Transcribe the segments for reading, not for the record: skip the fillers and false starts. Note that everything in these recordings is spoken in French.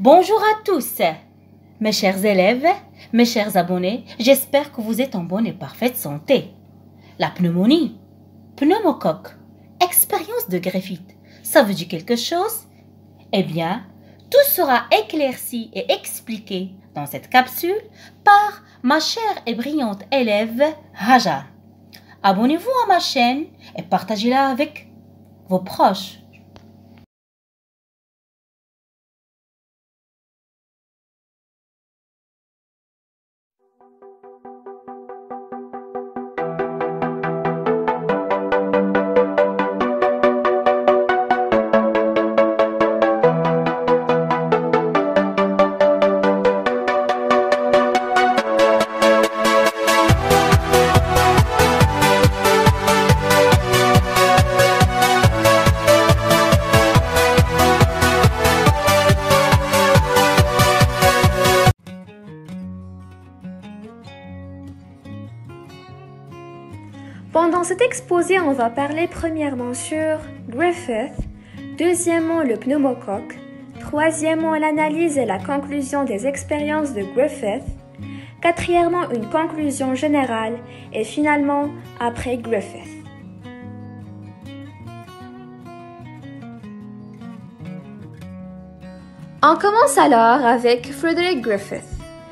Bonjour à tous, mes chers élèves, mes chers abonnés, j'espère que vous êtes en bonne et parfaite santé. La pneumonie, pneumocoque, expérience de Griffith, ça vous dit quelque chose? Eh bien, tout sera éclairci et expliqué dans cette capsule par ma chère et brillante élève Hajar. Abonnez-vous à ma chaîne et partagez-la avec vos proches. Pendant cet exposé, on va parler premièrement sur Griffith, deuxièmement le pneumocoque, troisièmement l'analyse et la conclusion des expériences de Griffith, quatrièmement une conclusion générale et finalement après Griffith. On commence alors avec Frederick Griffith,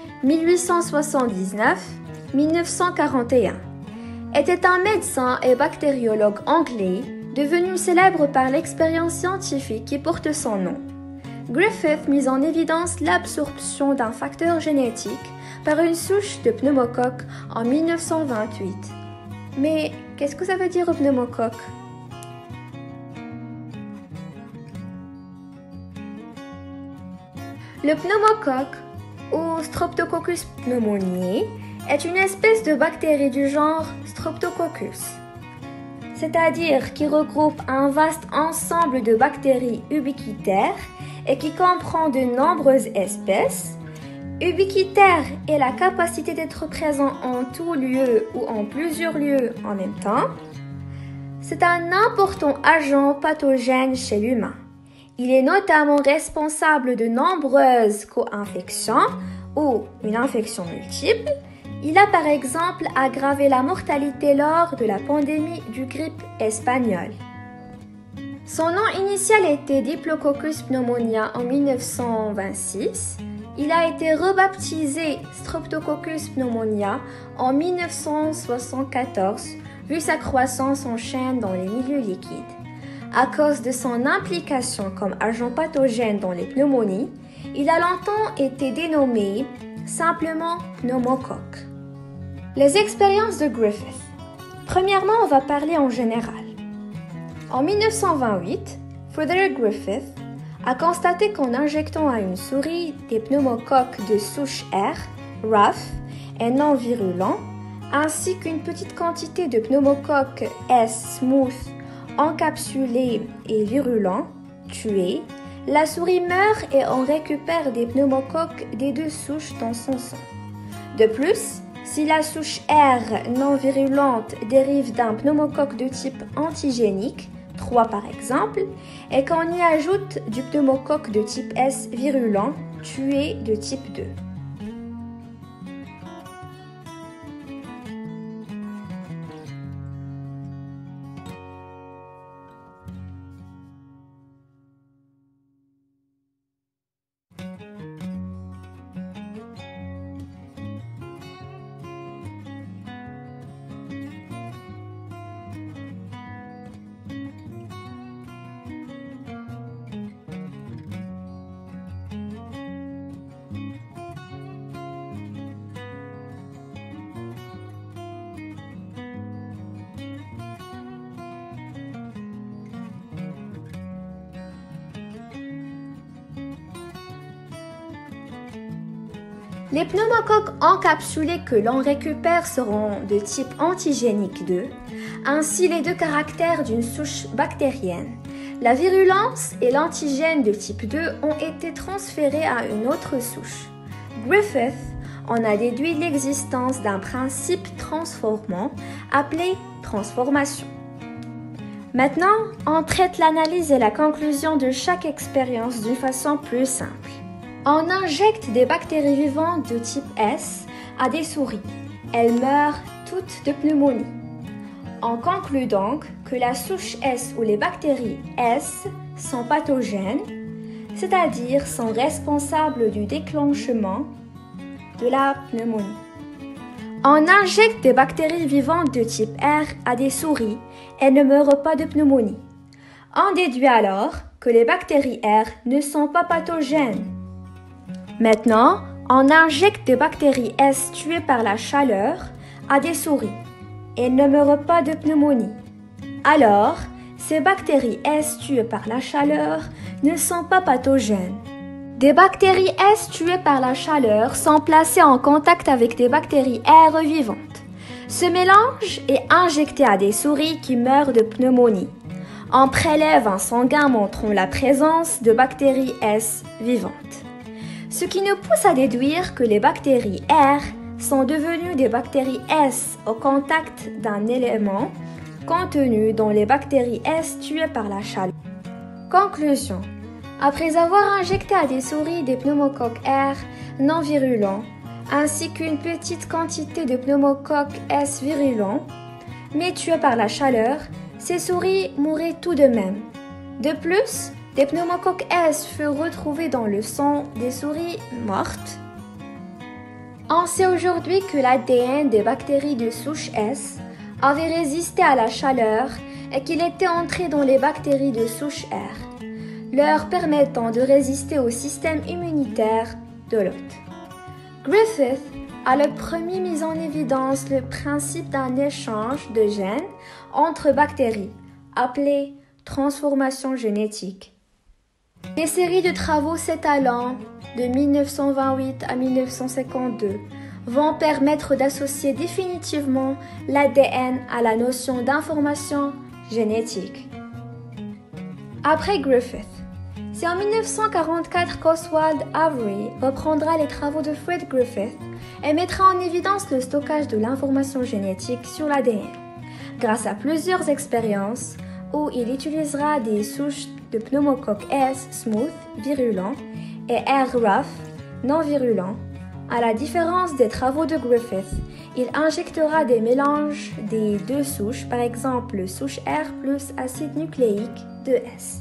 1879-1941. Était un médecin et bactériologue anglais devenu célèbre par l'expérience scientifique qui porte son nom. Griffith mit en évidence l'absorption d'un facteur génétique par une souche de pneumocoque en 1928. Mais qu'est-ce que ça veut dire pneumocoque? Le pneumocoque, ou Streptococcus pneumoniae, est une espèce de bactérie du genre Streptococcus, c'est-à-dire qui regroupe un vaste ensemble de bactéries ubiquitaires et qui comprend de nombreuses espèces. Ubiquitaire est la capacité d'être présent en tout lieu ou en plusieurs lieux en même temps. C'est un important agent pathogène chez l'humain. Il est notamment responsable de nombreuses co-infections ou une infection multiple. Il a par exemple aggravé la mortalité lors de la pandémie du grippe espagnole. Son nom initial était Diplococcus pneumonia en 1926. Il a été rebaptisé Streptococcus pneumonia en 1974, vu sa croissance en chaîne dans les milieux liquides. À cause de son implication comme agent pathogène dans les pneumonies, il a longtemps été dénommé simplement pneumocoque. Les expériences de Griffith. Premièrement, on va parler en général. En 1928, Frederick Griffith a constaté qu'en injectant à une souris des pneumocoques de souche R, RAF, et non virulents, ainsi qu'une petite quantité de pneumocoques S smooth, encapsulés et virulents, tués, la souris meurt et on récupère des pneumocoques des deux souches dans son sang. De plus, si la souche R non virulente dérive d'un pneumocoque de type antigénique, 3 par exemple, et qu'on y ajoute du pneumocoque de type S virulent, tué de type 2. Les pneumocoques encapsulés que l'on récupère seront de type antigénique 2, ainsi les deux caractères d'une souche bactérienne. La virulence et l'antigène de type 2 ont été transférés à une autre souche. Griffith en a déduit l'existence d'un principe transformant appelé transformation. Maintenant, on traite l'analyse et la conclusion de chaque expérience d'une façon plus simple. On injecte des bactéries vivantes de type S à des souris. Elles meurent toutes de pneumonie. On conclut donc que la souche S ou les bactéries S sont pathogènes, c'est-à-dire sont responsables du déclenchement de la pneumonie. On injecte des bactéries vivantes de type R à des souris, elles ne meurent pas de pneumonie. On déduit alors que les bactéries R ne sont pas pathogènes. Maintenant, on injecte des bactéries S tuées par la chaleur à des souris. Elles ne meurent pas de pneumonie. Alors, ces bactéries S tuées par la chaleur ne sont pas pathogènes. Des bactéries S tuées par la chaleur sont placées en contact avec des bactéries R vivantes. Ce mélange est injecté à des souris qui meurent de pneumonie. On prélève un sanguin montrant la présence de bactéries S vivantes. Ce qui nous pousse à déduire que les bactéries R sont devenues des bactéries S au contact d'un élément contenu dans les bactéries S tuées par la chaleur. Conclusion. Après avoir injecté à des souris des pneumocoques R non virulents, ainsi qu'une petite quantité de pneumocoques S virulents, mais tués par la chaleur, ces souris mouraient tout de même. De plus, des pneumocoques S furent retrouvés dans le sang des souris mortes. On sait aujourd'hui que l'ADN des bactéries de souche S avait résisté à la chaleur et qu'il était entré dans les bactéries de souche R, leur permettant de résister au système immunitaire de l'hôte. Griffith a le premier mis en évidence le principe d'un échange de gènes entre bactéries, appelé transformation génétique. Des séries de travaux s'étalant de 1928 à 1952 vont permettre d'associer définitivement l'ADN à la notion d'information génétique. Après Griffith, c'est en 1944 qu'Oswald Avery reprendra les travaux de Fred Griffith et mettra en évidence le stockage de l'information génétique sur l'ADN, grâce à plusieurs expériences où il utilisera des souches de pneumocoque S smooth virulents et R rough non virulents. À la différence des travaux de Griffith, il injectera des mélanges des deux souches, par exemple souche R plus acide nucléique de S.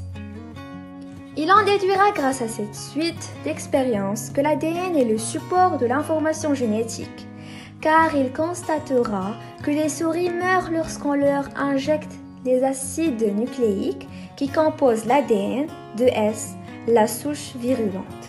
Il en déduira grâce à cette suite d'expériences que l'ADN est le support de l'information génétique, car il constatera que les souris meurent lorsqu'on leur injecte les acides nucléiques qui composent l'ADN de S, la souche virulente.